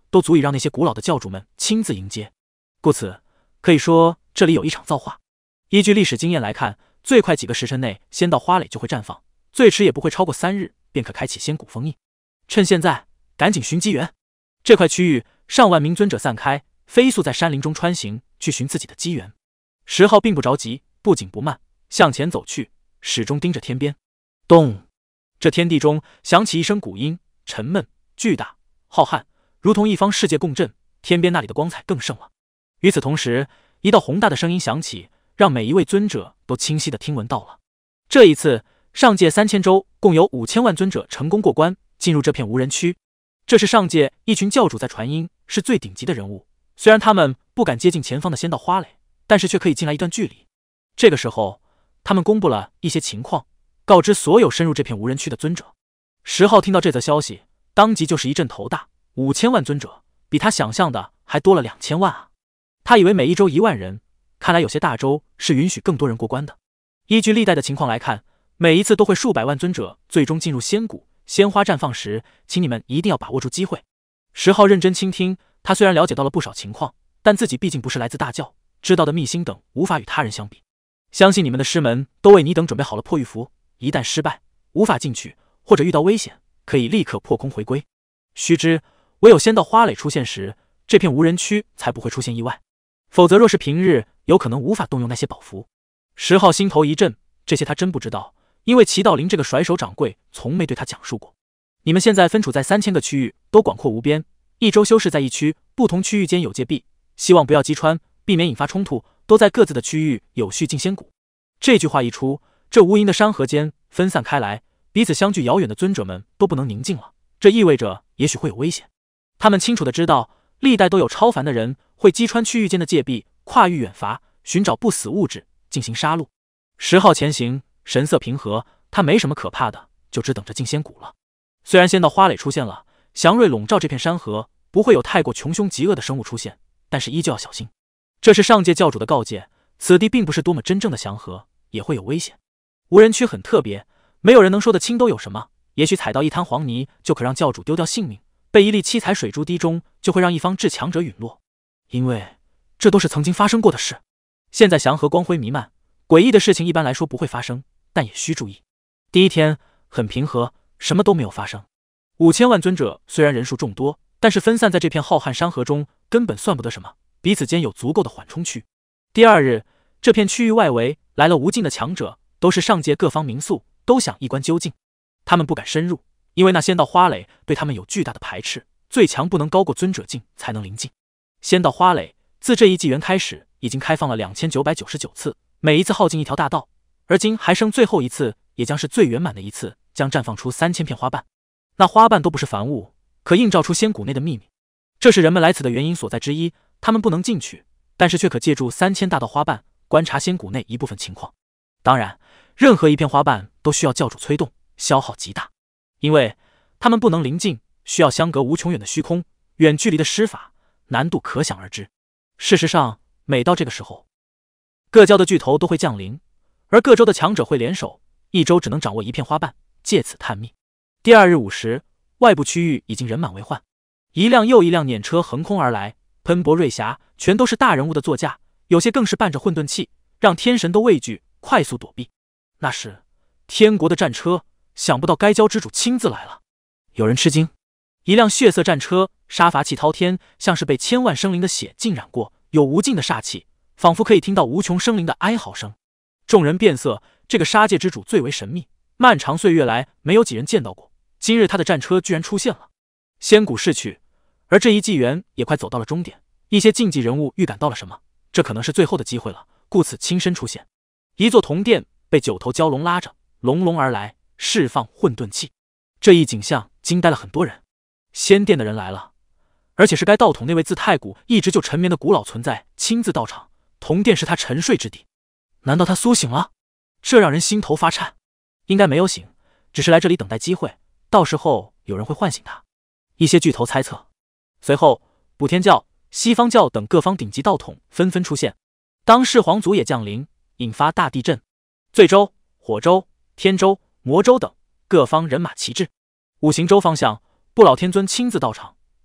都足以让那些古老的教主们亲自迎接。故此，可以说这里有一场造化。依据历史经验来看，最快几个时辰内，仙道花蕾就会绽放，最迟也不会超过3日，便可开启仙骨封印。趁现在，赶紧寻机缘。这块区域，上万名尊者散开，飞速在山林中穿行，去寻自己的机缘。石浩并不着急，不紧不慢向前走去，始终盯着天边。咚！这天地中响起一声古音，沉闷、巨大、浩瀚，如同一方世界共振。天边那里的光彩更盛了。与此同时，一道宏大的声音响起，让每一位尊者都清晰地听闻到了。这一次，上界3000州共有5000万尊者成功过关，进入这片无人区。这是上界一群教主在传音，是最顶级的人物。虽然他们不敢接近前方的仙道花蕾，但是却可以近来一段距离。这个时候，他们公布了一些情况，告知所有深入这片无人区的尊者。石浩听到这则消息，当即就是一阵头大。5000万尊者，比他想象的还多了2000万啊！他以为每一州1万人，看来有些大州是允许更多人过关的。依据历代的情况来看，每一次都会数百万尊者最终进入仙谷。鲜花绽放时，请你们一定要把握住机会。石浩认真倾听，他虽然了解到了不少情况，但自己毕竟不是来自大教，知道的秘辛等无法与他人相比。相信你们的师门都为你等准备好了破玉符，一旦失败，无法进去，或者遇到危险，可以立刻破空回归。须知，唯有仙道花蕾出现时，这片无人区才不会出现意外，否则若是平日，有可能无法动用那些宝符。石浩心头一震，这些他真不知道，因为祁道林这个甩手掌柜从没对他讲述过。你们现在分处在3000个区域，都广阔无边，一周修士在一区，不同区域间有界壁，希望不要击穿，避免引发冲突，都在各自的区域有序进仙谷。这句话一出，这无垠的山河间分散开来，彼此相距遥远的尊者们都不能宁静了，这意味着也许会有危险。他们清楚地知道，历代都有超凡的人会击穿区域间的界壁，跨域远伐，寻找不死物质进行杀戮。石浩前行，神色平和，他没什么可怕的，就只等着进仙谷了。虽然仙道花蕾出现了，祥瑞笼罩这片山河，不会有太过穷凶极恶的生物出现，但是依旧要小心。这是上界教主的告诫，此地并不是多么真正的祥和，也会有危险。无人区很特别，没有人能说得清都有什么，也许踩到一滩黄泥就可让教主丢掉性命，被一粒七彩水珠滴中就会让一方至强者陨落，因为这都是曾经发生过的事。现在祥和光辉弥漫，诡异的事情一般来说不会发生，但也需注意。第一天很平和，什么都没有发生。5000万尊者虽然人数众多，但是分散在这片浩瀚山河中，根本算不得什么，彼此间有足够的缓冲区。第二日，这片区域外围来了无尽的强者，都是上界各方民宿，都想一观究竟。他们不敢深入，因为那仙道花蕾对他们有巨大的排斥，最强不能高过尊者境才能临近。仙道花蕾自这一纪元开始，已经开放了2999次，每一次耗尽一条大道，而今还剩最后一次，也将是最圆满的一次，将绽放出3000片花瓣。那花瓣都不是凡物，可映照出仙谷内的秘密，这是人们来此的原因所在之一。他们不能进去，但是却可借助3000大道花瓣观察仙谷内一部分情况。当然，任何一片花瓣都需要教主催动，消耗极大，因为他们不能临近，需要相隔无穷远的虚空，远距离的施法难度可想而知。事实上，每到这个时候，各教的巨头都会降临，而各州的强者会联手，一周只能掌握一片花瓣，借此探秘。第二日午时，外部区域已经人满为患，一辆又一辆辇车横空而来，喷薄锐霞，全都是大人物的座驾，有些更是伴着混沌气，让天神都畏惧，快速躲避。那是天国的战车，想不到该教之主亲自来了。有人吃惊，一辆血色战车，杀伐气滔天，像是被千万生灵的血浸染过，有无尽的煞气，仿佛可以听到无穷生灵的哀嚎声。众人变色，这个杀界之主最为神秘，漫长岁月来没有几人见到过，今日他的战车居然出现了。仙谷逝去，而这一纪元也快走到了终点，一些竞技人物预感到了什么，这可能是最后的机会了，故此亲身出现。一座铜殿被9头蛟龙拉着，隆隆而来，释放混沌气。这一景象惊呆了很多人。仙殿的人来了，而且是该道统那位自太古一直就沉眠的古老存在亲自到场。铜殿是他沉睡之地，难道他苏醒了？这让人心头发颤。应该没有醒，只是来这里等待机会，到时候有人会唤醒他。一些巨头猜测。随后，补天教、西方教等各方顶级道统纷纷出现，当世皇族也降临，引发大地震。醉州、火州、天州、魔州等各方人马齐至。五行州方向，不老天尊亲自到场，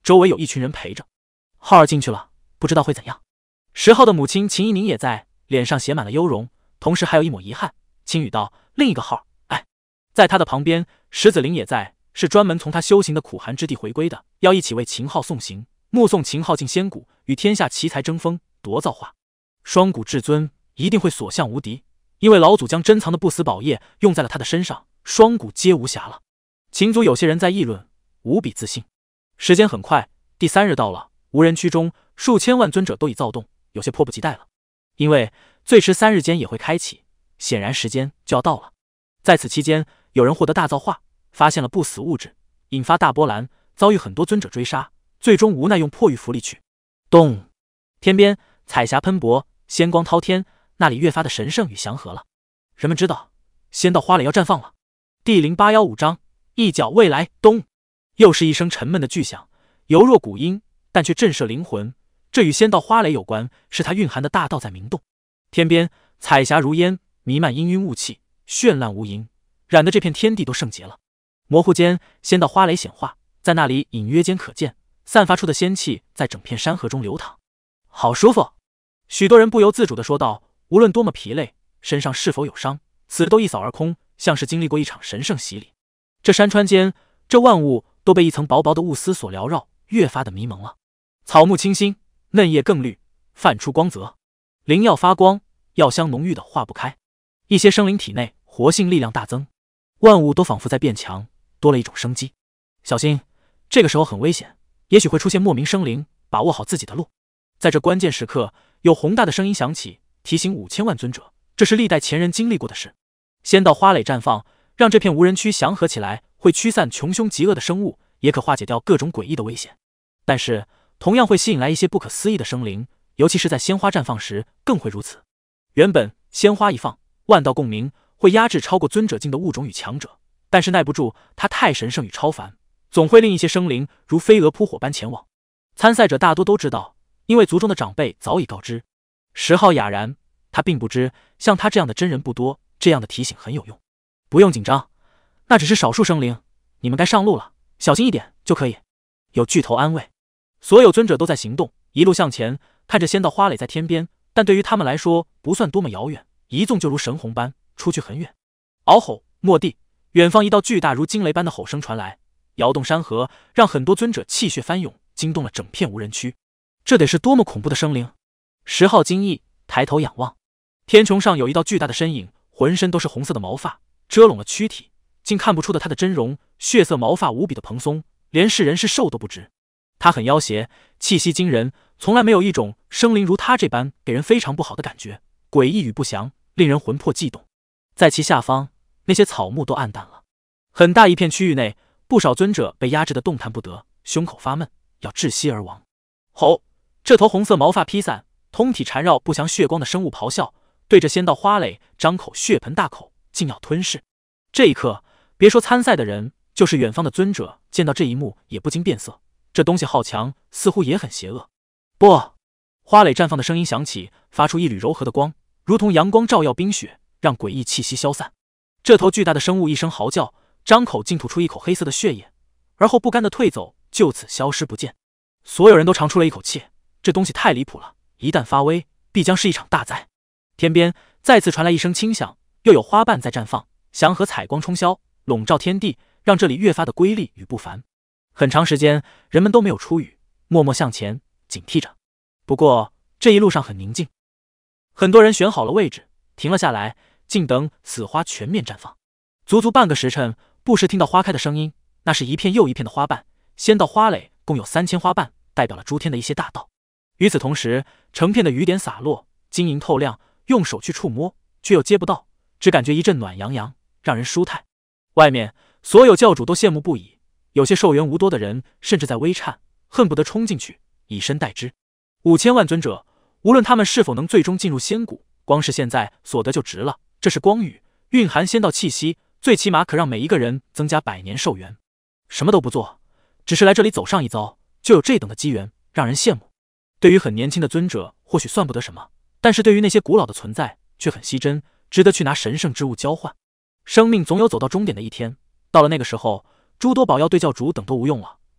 周围有一群人陪着。浩儿进去了，不知道会怎样。10号的母亲秦怡宁也在，脸上写满了忧容，同时还有一抹遗憾，轻语道：“另一个浩，哎。”在他的旁边，石子林也在，是专门从他修行的苦寒之地回归的，要一起为秦昊送行，目送秦昊进仙谷，与天下奇才争锋夺造化。双谷至尊一定会所向无敌，因为老祖将珍藏的不死宝叶用在了他的身上，双谷皆无瑕了。秦族有些人在议论，无比自信。时间很快，第3日到了，无人区中数千万尊者都已躁动，有些迫不及待了，因为最迟3日间也会开启，显然时间就要到了。在此期间，有人获得大造化，发现了不死物质，引发大波澜，遭遇很多尊者追杀，最终无奈用破玉符离去。动！天边彩霞喷薄，仙光滔天，那里越发的神圣与祥和了。人们知道仙道花蕾要绽放了。第0815章一角未来。咚！又是一声沉闷的巨响，犹若古音，但却震慑灵魂。这与仙道花蕾有关，是它蕴含的大道在鸣动。天边彩霞如烟，弥漫氤氲雾气，绚烂无垠，染得这片天地都圣洁了。模糊间，仙道花蕾显化，在那里隐约间可见，散发出的仙气在整片山河中流淌。好舒服！许多人不由自主地说道。无论多么疲累，身上是否有伤，此时都一扫而空，像是经历过一场神圣洗礼。这山川间，这万物都被一层薄薄的雾丝所缭绕，越发的迷蒙了。草木清新，嫩叶更绿，泛出光泽，灵药发光，药香浓郁的化不开。一些生灵体内活性力量大增，万物都仿佛在变强，多了一种生机。小心，这个时候很危险，也许会出现莫名生灵，把握好自己的路。在这关键时刻，有宏大的声音响起，提醒5000万尊者，这是历代前人经历过的事。仙道花蕾绽放，让这片无人区祥和起来，会驱散穷凶极恶的生物，也可化解掉各种诡异的危险。但是同样会吸引来一些不可思议的生灵，尤其是在鲜花绽放时更会如此。原本鲜花一放，万道共鸣，会压制超过尊者境的物种与强者，但是耐不住它太神圣与超凡，总会令一些生灵如飞蛾扑火般前往。参赛者大多都知道，因为族中的长辈早已告知。10号哑然，他并不知像他这样的真人不多，这样的提醒很有用。不用紧张，那只是少数生灵，你们该上路了，小心一点就可以。有巨头安慰。所有尊者都在行动，一路向前，看着仙道花蕾在天边，但对于他们来说不算多么遥远，一纵就如神虹般出去很远。嗷吼！蓦地，远方一道巨大如惊雷般的吼声传来，摇动山河，让很多尊者气血翻涌，惊动了整片无人区。这得是多么恐怖的生灵！10号惊异，抬头仰望，天穹上有一道巨大的身影，浑身都是红色的毛发，遮拢了躯体，竟看不出的他的真容。血色毛发无比的蓬松，连是人是兽都不知。他很妖邪，气息惊人，从来没有一种生灵如他这般给人非常不好的感觉，诡异与不祥，令人魂魄悸动。在其下方，那些草木都暗淡了。很大一片区域内，不少尊者被压制得动弹不得，胸口发闷，要窒息而亡。吼！这头红色毛发披散，通体缠绕不祥血光的生物咆哮，对着仙道花蕾张口血盆大口，竟要吞噬。这一刻，别说参赛的人，就是远方的尊者见到这一幕也不禁变色。这东西好强，似乎也很邪恶。不！花蕾绽放的声音响起，发出一缕柔和的光，如同阳光照耀冰雪，让诡异气息消散。这头巨大的生物一声嚎叫，张口竟吐出一口黑色的血液，而后不甘地退走，就此消失不见。所有人都长出了一口气，这东西太离谱了，一旦发威，必将是一场大灾。天边再次传来一声轻响，又有花瓣在绽放，祥和彩光冲霄，笼罩天地，让这里越发的瑰丽与不凡。很长时间，人们都没有出语，默默向前，警惕着。不过这一路上很宁静，很多人选好了位置，停了下来，静等此花全面绽放。足足半个时辰，不时听到花开的声音，那是一片又一片的花瓣。仙道花蕾共有3000花瓣，代表了诸天的一些大道。与此同时，成片的雨点洒落，晶莹透亮，用手去触摸，却又接不到，只感觉一阵暖洋洋，让人舒泰。外面所有教主都羡慕不已，有些寿元无多的人甚至在微颤，恨不得冲进去以身代之。5000万尊者，无论他们是否能最终进入仙谷，光是现在所得就值了。这是光雨，蕴含仙道气息，最起码可让每一个人增加100年寿元。什么都不做，只是来这里走上一遭，就有这等的机缘，让人羡慕。对于很年轻的尊者，或许算不得什么，但是对于那些古老的存在，却很稀珍，值得去拿神圣之物交换。生命总有走到终点的一天，到了那个时候，诸多宝药对教主等都无用了，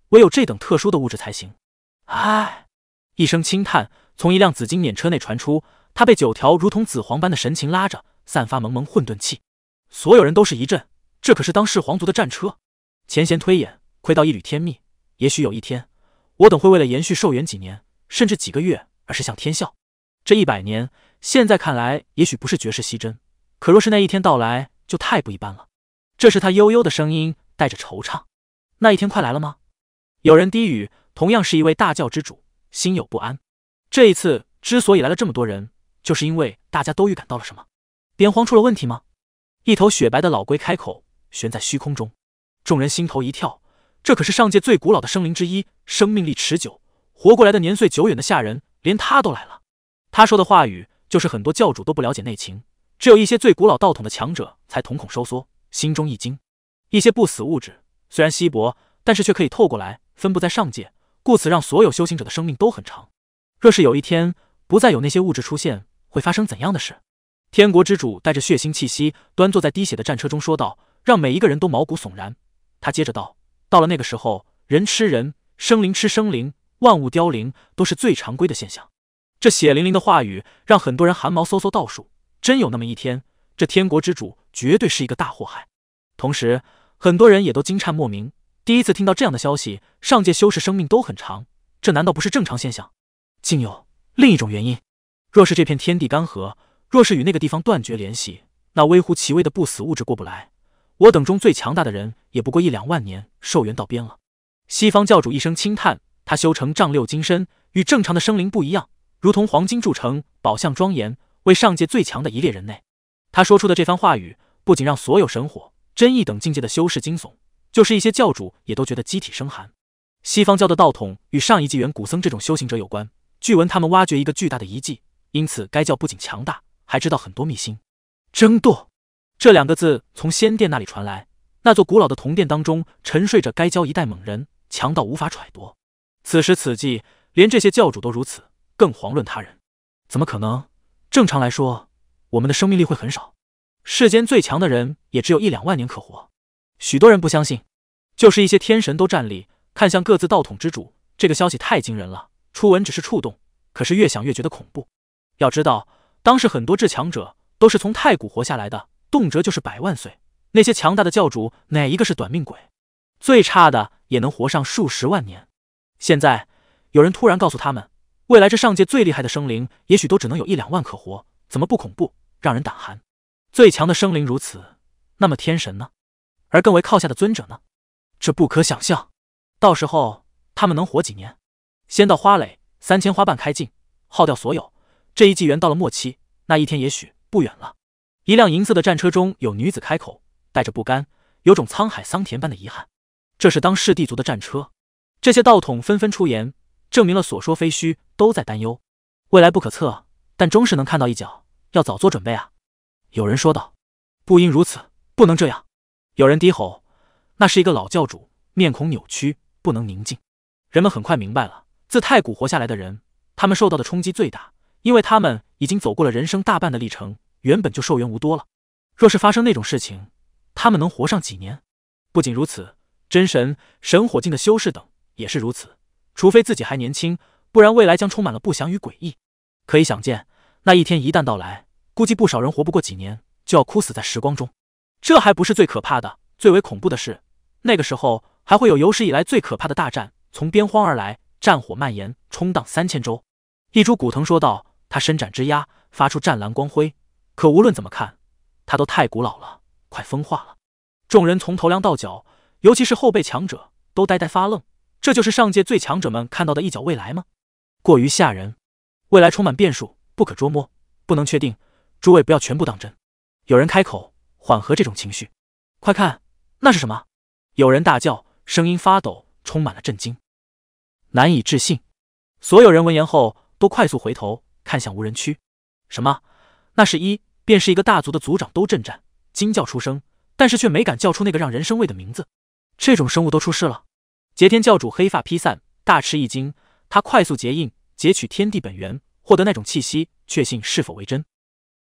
唯有这等特殊的物质才行。唉，一声轻叹从一辆紫金辇车内传出，他被9条如同紫黄般的神禽拉着，散发蒙蒙混沌气。所有人都是一震，这可是当世皇族的战车。前贤推演，窥到一缕天秘，也许有一天，我等会为了延续寿元几年，甚至几个月，而是向天笑。这100年，现在看来也许不是绝世稀珍，可若是那一天到来，就太不一般了。这是他悠悠的声音，带着惆怅。那一天快来了吗？有人低语，同样是一位大教之主，心有不安。这一次之所以来了这么多人，就是因为大家都预感到了什么。边荒出了问题吗？一头雪白的老龟开口，悬在虚空中。众人心头一跳，这可是上界最古老的生灵之一，生命力持久，活过来的年岁久远的吓人，连他都来了。他说的话语，就是很多教主都不了解内情，只有一些最古老道统的强者才瞳孔收缩，心中一惊。一些不死物质虽然稀薄，但是却可以透过来，分布在上界，故此让所有修行者的生命都很长。若是有一天不再有那些物质出现，会发生怎样的事？天国之主带着血腥气息，端坐在滴血的战车中说道，让每一个人都毛骨悚然。他接着道，到了那个时候，人吃人，生灵吃生灵，万物凋零，都是最常规的现象。这血淋淋的话语让很多人汗毛嗖嗖倒数，真有那么一天，这天国之主绝对是一个大祸害。同时很多人也都惊诧莫名，第一次听到这样的消息，上界修士生命都很长，这难道不是正常现象？竟有另一种原因。若是这片天地干涸，若是与那个地方断绝联系，那微乎其微的不死物质过不来，我等中最强大的人也不过1-2万年寿元到边了。西方教主一声轻叹，他修成丈六金身，与正常的生灵不一样，如同黄金铸成，宝相庄严，为上界最强的一列人内。他说出的这番话语，不仅让所有神火、真意等境界的修士惊悚，就是一些教主也都觉得机体生寒。西方教的道统与上一纪元古僧这种修行者有关，据闻他们挖掘一个巨大的遗迹，因此该教不仅强大，还知道很多秘辛。争夺这2个字从仙殿那里传来，那座古老的铜殿当中沉睡着该教一代猛人，强到无法揣度。此时此际，连这些教主都如此，更遑论他人。怎么可能？正常来说，我们的生命力会很少，世间最强的人也只有1-2万年可活。许多人不相信，就是一些天神都站立，看向各自道统之主。这个消息太惊人了，初闻只是触动，可是越想越觉得恐怖。要知道，当时很多至强者都是从太古活下来的，动辄就是100万岁。那些强大的教主哪一个是短命鬼？最差的也能活上数十万年。现在有人突然告诉他们，未来这上界最厉害的生灵也许都只能有1-2万可活，怎么不恐怖，让人胆寒？最强的生灵如此，那么天神呢？而更为靠下的尊者呢？这不可想象。到时候他们能活几年？仙道花蕾3000花瓣开尽，耗掉所有。这一纪元到了末期，那一天也许不远了。一辆银色的战车中有女子开口，带着不甘，有种沧海桑田般的遗憾。这是当世地族的战车。这些道统纷纷出言，证明了所说非虚，都在担忧。未来不可测，但终是能看到一角，要早做准备啊。有人说道，不应如此，不能这样。有人低吼，那是一个老教主，面孔扭曲，不能宁静。人们很快明白了，自太古活下来的人，他们受到的冲击最大，因为他们已经走过了人生大半的历程，原本就寿元无多了。若是发生那种事情，他们能活上几年？不仅如此，真神、神火境的修士等也是如此，除非自己还年轻，不然未来将充满了不祥与诡异。可以想见，那一天一旦到来，估计不少人活不过几年，就要枯死在时光中。这还不是最可怕的，最为恐怖的是，那个时候还会有有史以来最可怕的大战从边荒而来，战火蔓延，冲荡3000州。一株古藤说道，他伸展枝桠，发出湛蓝光辉，可无论怎么看，他都太古老了，快风化了。众人从头梁到脚，尤其是后辈强者，都呆呆发愣。这就是上界最强者们看到的一角未来吗？过于吓人。未来充满变数，不可捉摸，不能确定，诸位不要全部当真。有人开口缓和这种情绪，快看，那是什么？有人大叫，声音发抖，充满了震惊，难以置信。所有人闻言后都快速回头看向无人区。什么？那是便是一个大族的族长都震颤，惊叫出声，但是却没敢叫出那个让人生畏的名字。这种生物都出世了。劫天教主黑发披散，大吃一惊，他快速结印，截取天地本源，获得那种气息，确信是否为真。